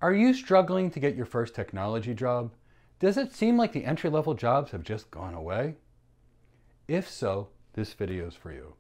Are you struggling to get your first technology job? Does it seem like the entry-level jobs have just gone away? If so, this video is for you.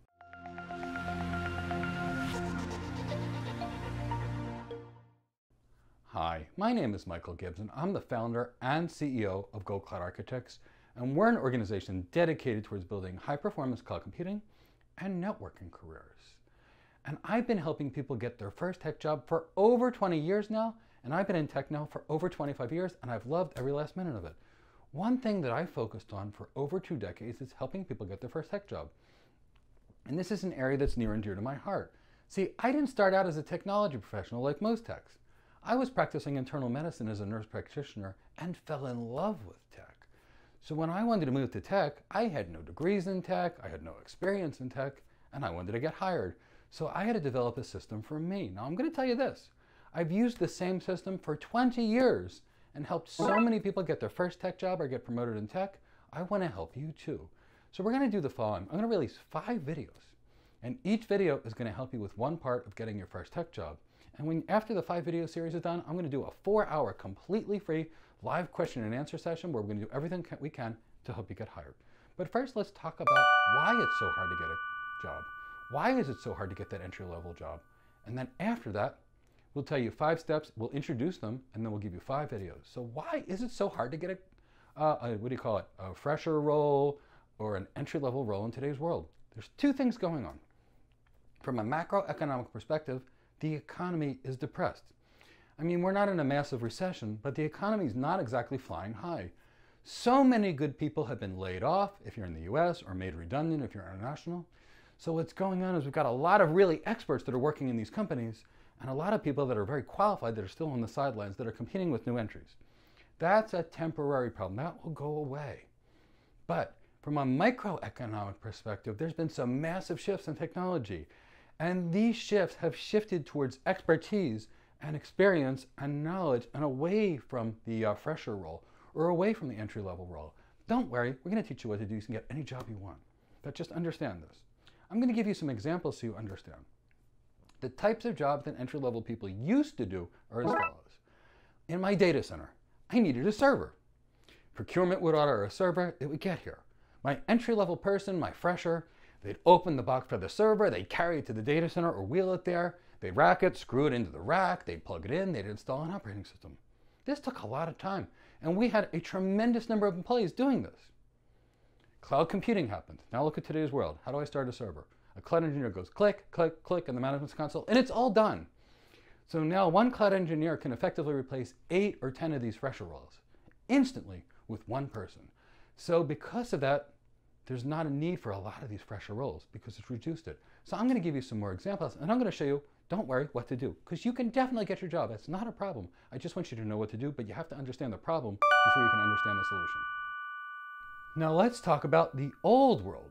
Hi, my name is Michael Gibbs and I'm the founder and CEO of Go Cloud Architects, and we're an organization dedicated towards building high-performance cloud computing and networking careers. And I've been helping people get their first tech job for over 20 years now, and I've been in tech now for over 25 years, and I've loved every last minute of it. One thing that I focused on for over 2 decades is helping people get their first tech job. And this is an area that's near and dear to my heart. See, I didn't start out as a technology professional like most techs. I was practicing internal medicine as a nurse practitioner and fell in love with tech. So when I wanted to move to tech, I had no degrees in tech, I had no experience in tech, and I wanted to get hired. So I had to develop a system for me. Now I'm going to tell you this. I've used the same system for 20 years and helped so many people get their first tech job or get promoted in tech. I want to help you too. So we're going to do the following. I'm going to release 5 videos, and each video is going to help you with one part of getting your first tech job. And after the 5 video series is done, I'm going to do a 4-hour completely free live question and answer session where we're going to do everything we can to help you get hired. But first, let's talk about why it's so hard to get a job. Why is it so hard to get that entry-level job? And then after that, we'll tell you 5 steps, we'll introduce them, and then we'll give you 5 videos. So why is it so hard to get a fresher role or an entry-level role in today's world? There's 2 things going on. From a macroeconomic perspective, the economy is depressed. I mean, we're not in a massive recession, but the economy is not exactly flying high. So many good people have been laid off if you're in the US, or made redundant if you're international. So what's going on is we've got a lot of really experts that are working in these companies, and a lot of people that are very qualified that are still on the sidelines that are competing with new entries. That's a temporary problem. That will go away. But from a microeconomic perspective, there's been some massive shifts in technology. And these shifts have shifted towards expertise and experience and knowledge and away from the fresher role or away from the entry-level role. Don't worry, we're going to teach you what to do. You can get any job you want. But just understand this. I'm going to give you some examples so you understand. The types of jobs that entry-level people used to do are as follows. In my data center, I needed a server. Procurement would order a server, it would get here. My entry-level person, my fresher, they'd open the box for the server, they'd carry it to the data center or wheel it there, they'd rack it, screw it into the rack, they'd plug it in, they'd install an operating system. This took a lot of time, and we had a tremendous number of employees doing this. Cloud computing happened. Now look at today's world. How do I start a server? A cloud engineer goes click, click, click in the management console, and it's all done. So now one cloud engineer can effectively replace 8 or 10 of these fresher roles instantly with one person. So because of that, there's not a need for a lot of these fresher roles because it's reduced it. So I'm going to give you some more examples, and I'm going to show you, don't worry, what to do, because you can definitely get your job. That's not a problem. I just want you to know what to do, but you have to understand the problem before you can understand the solution. Now let's talk about the old world.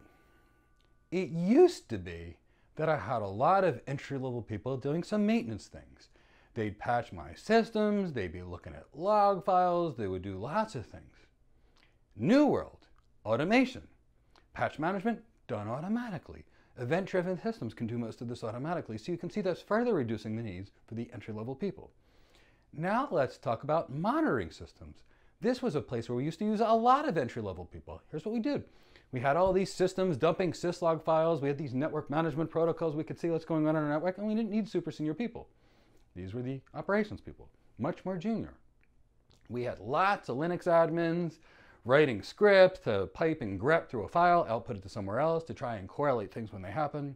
It used to be that I had a lot of entry-level people doing some maintenance things. They'd patch my systems, they'd be looking at log files, they would do lots of things. New world, automation. Patch management, done automatically. Event-driven systems can do most of this automatically, so you can see that's further reducing the needs for the entry-level people. Now let's talk about monitoring systems. This was a place where we used to use a lot of entry-level people. Here's what we did. We had all these systems dumping syslog files. We had these network management protocols. We could see what's going on in our network, and we didn't need super senior people. These were the operations people, much more junior. We had lots of Linux admins writing scripts to pipe and grep through a file, output it to somewhere else to try and correlate things when they happen.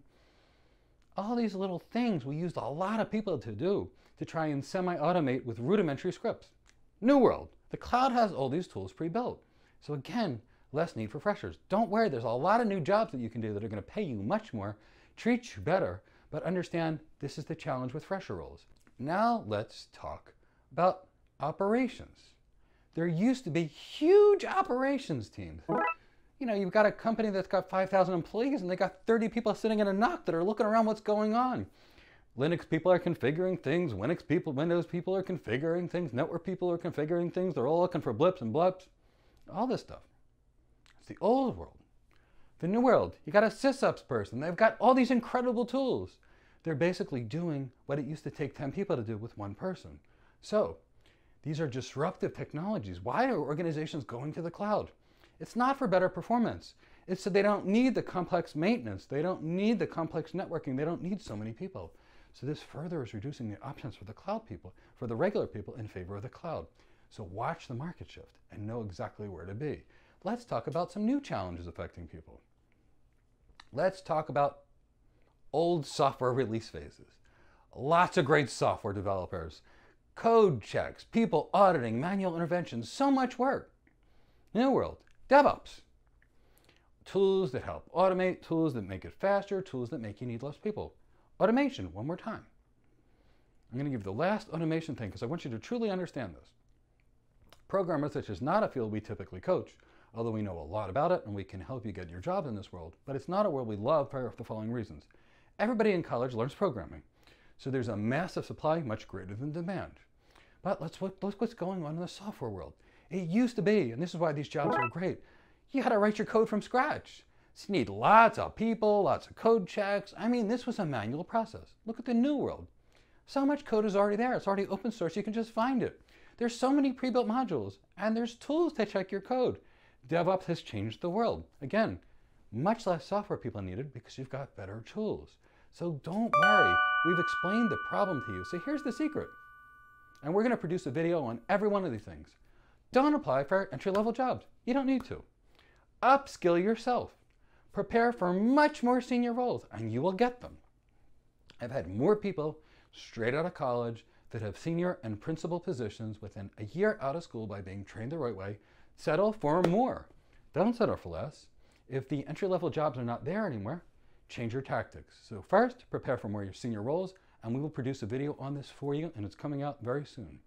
All these little things we used a lot of people to do to try and semi-automate with rudimentary scripts. New world. The cloud has all these tools pre-built. So again, less need for freshers. Don't worry, there's a lot of new jobs that you can do that are going to pay you much more, treat you better, but understand this is the challenge with fresher roles. Now let's talk about operations. There used to be huge operations teams. You know, you've got a company that's got 5,000 employees and they got 30 people sitting in a NOC that are looking around what's going on. Linux people are configuring things, Windows people are configuring things, network people are configuring things, they're all looking for blips and bleps, all this stuff. It's the old world. The new world, you got a sysops person, they've got all these incredible tools. They're basically doing what it used to take 10 people to do with one person. So These are disruptive technologies. Why are organizations going to the cloud? It's not for better performance. It's so they don't need the complex maintenance. They don't need the complex networking. They don't need so many people. So this further is reducing the options for the cloud people, for the regular people in favor of the cloud. So watch the market shift and know exactly where to be. Let's talk about some new challenges affecting people. Let's talk about old software release phases. Lots of great software developers, code checks, people auditing, manual interventions, so much work. New world, DevOps. Tools that help automate, tools that make it faster, tools that make you need less people. Automation, one more time. I'm going to give the last automation thing because I want you to truly understand this. Programmers, which is not a field we typically coach, although we know a lot about it and we can help you get your job in this world, but it's not a world we love for the following reasons. Everybody in college learns programming. So there's a massive supply, much greater than demand. But let's look what's going on in the software world. It used to be, and this is why these jobs are great, you had to write your code from scratch. So you need lots of people, lots of code checks. I mean, this was a manual process. Look at the new world. So much code is already there. It's already open source. You can just find it. There's so many pre-built modules, and there's tools to check your code. DevOps has changed the world. Again, much less software people needed because you've got better tools. So don't worry. We've explained the problem to you. So here's the secret. And we're going to produce a video on every one of these things. Don't apply for entry-level jobs. You don't need to. Upskill yourself. Prepare for much more senior roles, and you will get them. I've had more people straight out of college that have senior and principal positions within a year out of school by being trained the right way. Settle for more. Don't settle for less. If the entry-level jobs are not there anymore, change your tactics. So first, prepare for more your senior roles, and we will produce a video on this for you, and it's coming out very soon.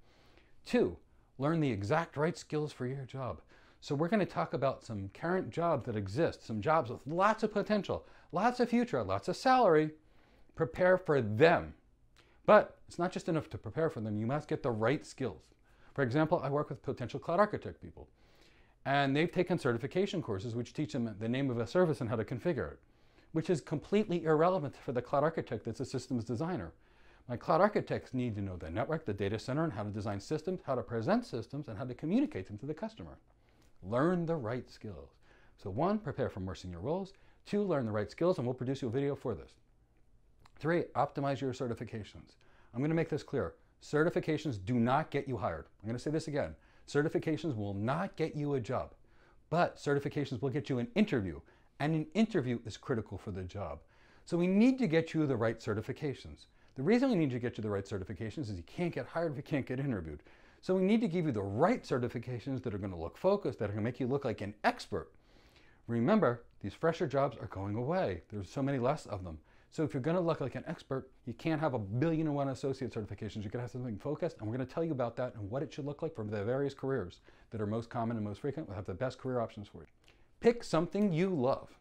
2, learn the exact right skills for your job. So we're going to talk about some current jobs that exist, some jobs with lots of potential, lots of future, lots of salary. Prepare for them. But it's not just enough to prepare for them. You must get the right skills. For example, I work with potential cloud architect people, and they've taken certification courses which teach them the name of a service and how to configure it, which is completely irrelevant for the cloud architect that's a systems designer. My cloud architects need to know the network, the data center, and how to design systems, how to present systems, and how to communicate them to the customer. Learn the right skills. So 1, prepare for more senior roles. 2, learn the right skills, and we'll produce you a video for this. 3, optimize your certifications. I'm going to make this clear. Certifications do not get you hired. I'm going to say this again. Certifications will not get you a job, but certifications will get you an interview, and an interview is critical for the job. So we need to get you the right certifications. The reason we need to get you the right certifications is you can't get hired if you can't get interviewed. So we need to give you the right certifications that are going to look focused, that are going to make you look like an expert. Remember, these fresher jobs are going away. There's so many less of them. So if you're going to look like an expert, you can't have 1,000,001 associate certifications. You're going to have something focused, and we're going to tell you about that and what it should look like for the various careers that are most common and most frequent. We'll have the best career options for you. Pick something you love.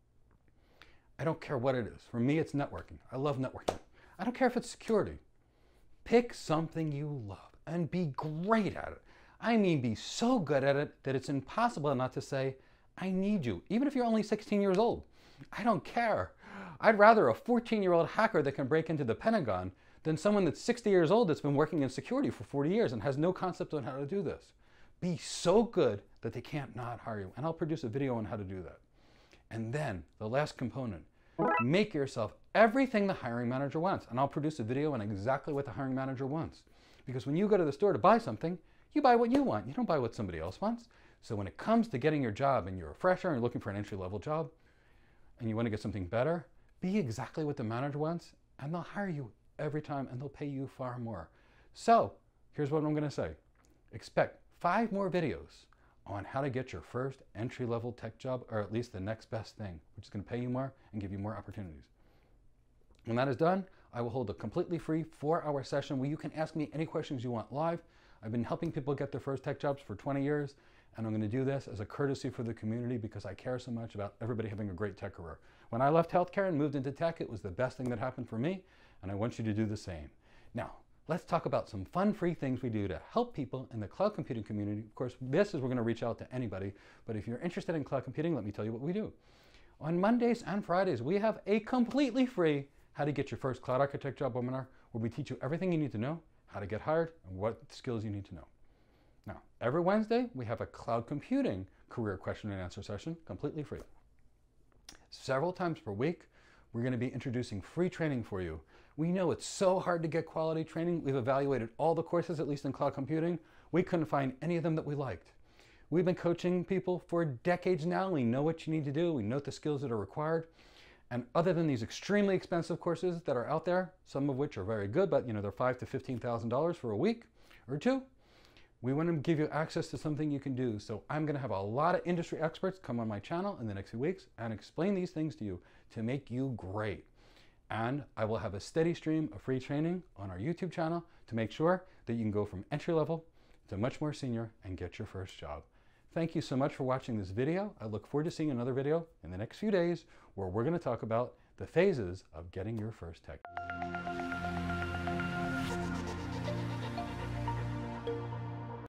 I don't care what it is. For me, it's networking. I love networking. I don't care if it's security. Pick something you love and be great at it. I mean, be so good at it that it's impossible not to say, I need you, even if you're only 16 years old. I don't care. I'd rather a 14-year-old hacker that can break into the Pentagon than someone that's 60 years old that's been working in security for 40 years and has no concept on how to do this. Be so good that they can't not hire you. And I'll produce a video on how to do that. And then the last component, make yourself everything the hiring manager wants. And I'll produce a video on exactly what the hiring manager wants. Because when you go to the store to buy something, you buy what you want. You don't buy what somebody else wants. So when it comes to getting your job and you're a fresher and you're looking for an entry-level job and you want to get something better, be exactly what the manager wants and they'll hire you every time and they'll pay you far more. So here's what I'm going to say. Expect 5 more videos on how to get your first entry-level tech job, or at least the next best thing, which is going to pay you more and give you more opportunities. When that is done, I will hold a completely free 4-hour session where you can ask me any questions you want live. I've been helping people get their first tech jobs for 20 years, and I'm going to do this as a courtesy for the community because I care so much about everybody having a great tech career. When I left healthcare and moved into tech, it was the best thing that happened for me, and I want you to do the same. Now, let's talk about some fun, free things we do to help people in the cloud computing community. Of course, this is we're going to reach out to anybody, but if you're interested in cloud computing, let me tell you what we do. On Mondays and Fridays, we have a completely free How to Get Your First Cloud Architect Job webinar where we teach you everything you need to know, how to get hired, and what skills you need to know. Now, every Wednesday, we have a cloud computing career question and answer session completely free. Several times per week, we're going to be introducing free training for you. We know it's so hard to get quality training. We've evaluated all the courses, at least in cloud computing. We couldn't find any of them that we liked. We've been coaching people for decades now. We know what you need to do. We know the skills that are required. And other than these extremely expensive courses that are out there, some of which are very good, but they're $5,000 to $15,000 for a week or two, we want to give you access to something you can do. So I'm going to have a lot of industry experts come on my channel in the next few weeks and explain these things to you to make you great. And I will have a steady stream of free training on our YouTube channel to make sure that you can go from entry level to much more senior and get your first job. Thank you so much for watching this video. I look forward to seeing another video in the next few days where we're going to talk about the phases of getting your first tech.